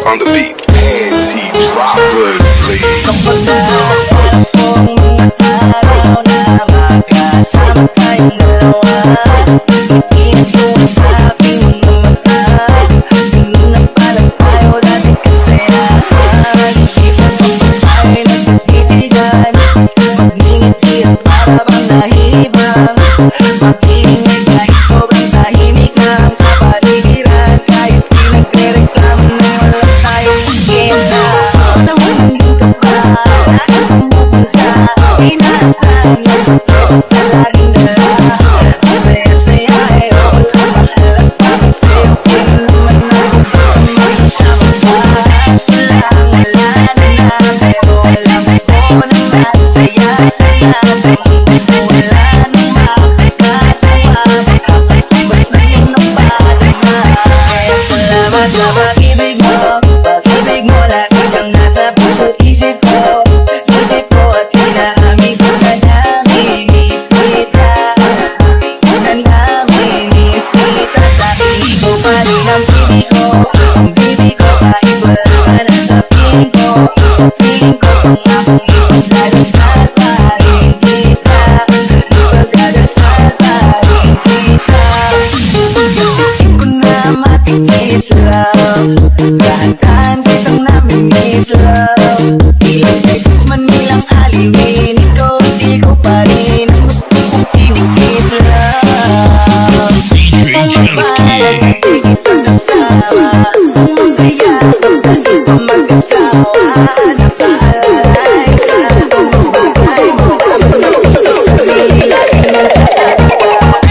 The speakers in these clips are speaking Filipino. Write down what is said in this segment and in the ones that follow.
on the beat. Anti-droppers league. Kapag naharap kong mga araw na magkasama tayong dalawa, iinit ko ang sabi mo ng mata. Ganun na parang tayo dati kasayahan. Hindi pa tayo nagtititigan, pag-ngingiti ang para bang nahibang. Mag-iingay kahit sobrang tahimik lang kapaligiran, kahit di nagre-reklamo na wala tayong agenda. Nawalan ka pa, naan pupunta, inaasahan mo sa puso ka laging dala. Masaya-saya eh, wala mahalat pa kasi okay naman ako bang magkasama pa. Wala na pero alam ko na masaya ka na sa mundo ko. Wala nang makakatawa, makakatubas na yun ang padama. Kaya salamat sa pag-ibig mo, pag-ibig mo lagi kang nasa puso't isip ko. Isip ko at inaamig ko na namimiss kita, na namimiss kita. Sa piling ko pa rin ang piling ko, ang bibig ko kahit wala ka na sa piling ko. Sa piling ko pangakong ipagdadasal pa rin kita, ipagdadasal pa rin kita. Isipin ko na matitis lang, dahan-dahan kitang namimiss love. Ilang beses man nilang aliwin, ikaw di ko pa rin ang gusto kong tinikiss love. Kung parang di kita kasama, kung magkaya hindi pa magkasawa, napaalalay sa mga bagay mo. Sabihin natin ng tatalaga.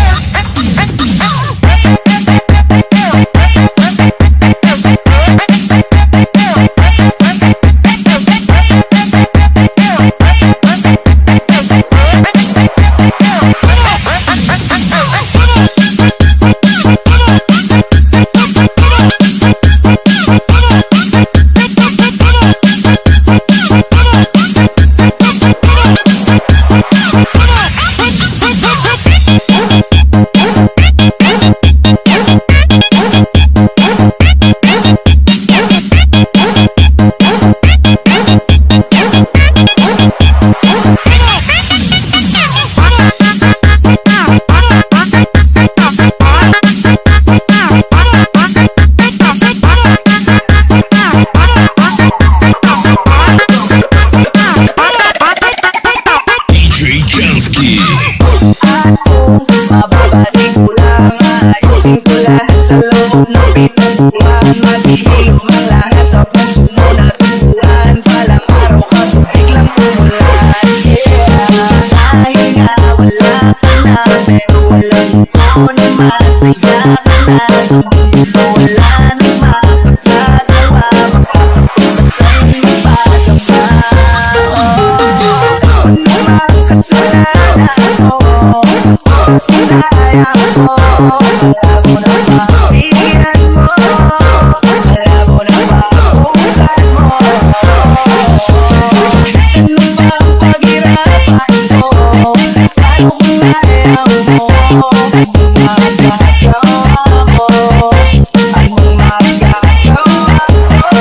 Akong mababalik ko lang, ayusin ko lahat sa loob ng bituan. Maghihilom ang lahat sa puso mo na tubuan. Palang araw ka biglang umulan, yeah. Dahil nga wala ka na, pero alam ko na masaya ka na sa mundo. Wala nang makakagawa, makakapagpasa sa'yo ng pagkama. Ako naman kasalanan ko, sinaya mo, malabo na pag-ibigyan mo, malabo na pag-usan mo. Ano ba ang paghirapan ko? Paano kung ayaw mo? Anong magagawa ko? Anong magagawa ko?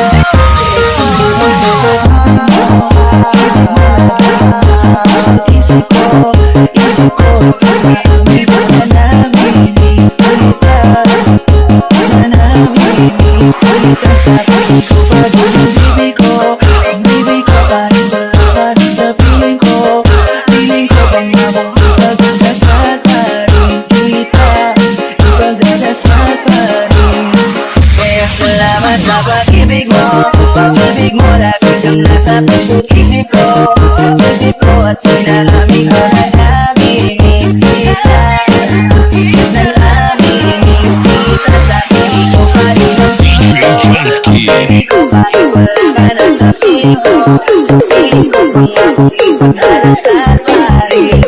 Isip ko, isip ko, marami pa na namimiss kita, na namimiss kita. Sa piling ko pa din ang bibig ko kahit wala ka rin sa piling ko. Piling ko bang ako ipagdadasal pa rin kita, ipagdadasal pa rin. Kaya salamat sa pag-ibig mo, pag-ibig mo lagi kang nasa puso't isip ko. Isip ko at inaamig ko na namimiss kita, na namimiss kita. Sa piling ko pa rin ang piling ko, bibig ko kahit wala ka na sa piling ko. Sa piling ko pang akong ipagdadasal pa rin